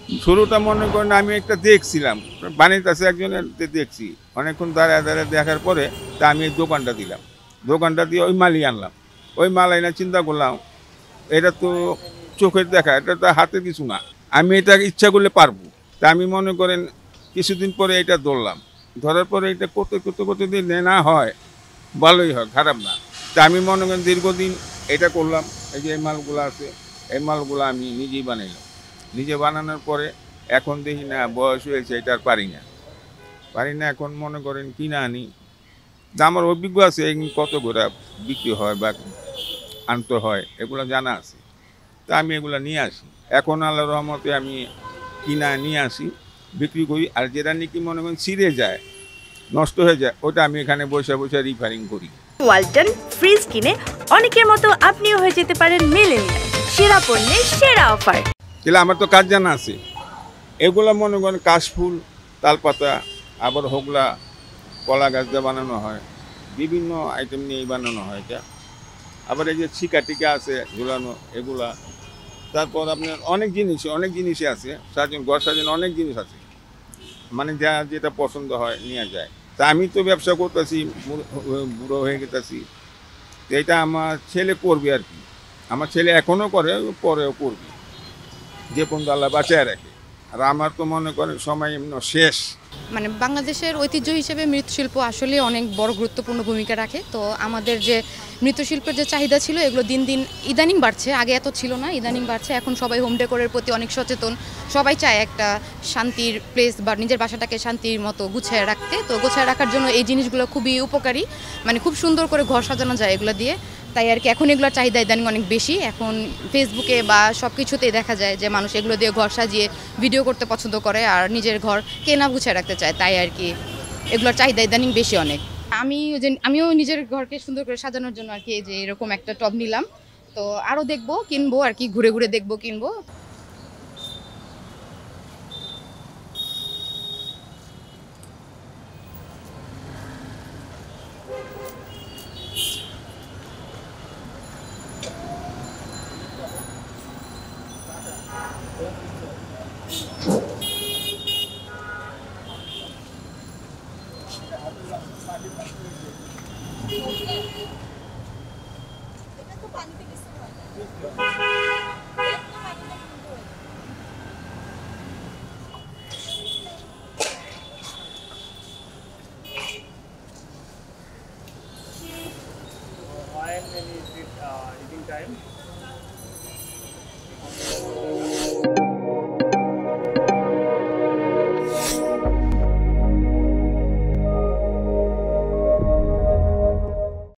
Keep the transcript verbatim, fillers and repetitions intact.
শুরুটা মনে করেন আমি একটা দেখছিলাম, বানাইতেছে একজনের দেখছি, অনেকক্ষণ দাঁড়ায় দাঁড়ায় দেখার পরে তা আমি এই দোকানটা দিলাম। দোকানটা দিয়ে ওই মালই আনলাম। ওই মাল আইনা চিন্তা করলাম এটা তো চোখের দেখা, এটা তো হাতে কিছু না, আমি এটা ইচ্ছা করলে পারবো। তা আমি মনে করেন কিছুদিন পরে এটা ধরলাম, ধরার পরে এটা করতে করতে করতে দিন না হয় ভালোই হয়, খারাপ না। তা আমি মনে করেন দীর্ঘদিন এটা করলাম। এই যে এই মালগুলো আছে, এই মালগুলো আমি নিজেই বানাইলাম। নিজে বানানোর পরে এখন দেখি না বয়স হয়েছে, এটা আর পারি না পারি না এখন মনে করেন কিনে আনি। তা আমার অভিজ্ঞ আছে এগুলো কত করে বিক্রি হয় বা আনতে হয় এগুলো জানা আছে। তা আমি এগুলো নিয়ে আসি, এখন আল্লাহর রহমতে আমি কিনা নিয়ে আসি, বিক্রি করি। আর যেটা নাকি মনে করেন ছিঁড়ে যায়, নষ্ট হয়ে যায়, ওটা আমি এখানে বসে বসে রিপেয়ারিং করি। ওয়ালটন ফ্রিজ কিনে অনেকের মতো আপনিও হয়ে যেতে পারেন মিলেনিয়াল, সেরা পণ্যের সেরা অফার। তাহলে আমার তো কাজ জানা আছে। এগুলো মনে করেন কাশফুল, তালপাতা, আবার হোগলা, কলা গাছ দিয়ে বানানো হয়, বিভিন্ন আইটেম নিয়েই বানানো হয় এটা। আবার এই যে ছিকা টিকা আছে ঝুলানো, এগুলা। তারপর আপনার অনেক জিনিস অনেক জিনিসই আছে, সাজান ঘর সাজানো অনেক জিনিস আছে, মানে যা যেটা পছন্দ হয় নিয়ে যায়। তা আমি তো ব্যবসা করতেছি, বুড়ো হয়ে গেতেছি, এটা আমার ছেলে করবে আর কি। আমার ছেলে এখনও করে, পরেও করবে, যে পর্যন্ত আল্লাহ বাঁচায় রাখে। আর আমার তো মনে করেন সময় এমনি শেষ। মানে বাংলাদেশের ঐতিহ্য হিসেবে মৃৎশিল্প আসলে অনেক বড় গুরুত্বপূর্ণ ভূমিকা রাখে। তো আমাদের যে মৃৎশিল্পের যে চাহিদা ছিল এগুলো দিন দিন ইদানিং বাড়ছে, আগে এত ছিল না, ইদানিং বাড়ছে। এখন সবাই হোম ডেকোরের প্রতি অনেক সচেতন, সবাই চায় একটা শান্তির প্লেস বা নিজের বাসাটাকে শান্তির মতো গুছিয়ে রাখতে। তো গুছিয়ে রাখার জন্য এই জিনিসগুলো খুবই উপকারী, মানে খুব সুন্দর করে ঘর সাজানো যায় এগুলো দিয়ে। তাই আর কি এখন এগুলোর চাহিদা ইদানিং অনেক বেশি। এখন ফেসবুকে বা সব কিছুতেই দেখা যায় যে মানুষ এগুলো দিয়ে ঘর সাজিয়ে ভিডিও করতে পছন্দ করে আর নিজের ঘর কেনা গুছিয়ে রাখতে চায়। তাই আর কি এগুলোর চাহিদা ইদানিং বেশি অনেক। আমি যে আমিও নিজের ঘরকে সুন্দর করে সাজানোর জন্য আর কি যে এরকম একটা টব নিলাম। তো আরও দেখবো, কিনবো আর কি, ঘুরে ঘুরে দেখবো, কিনবো।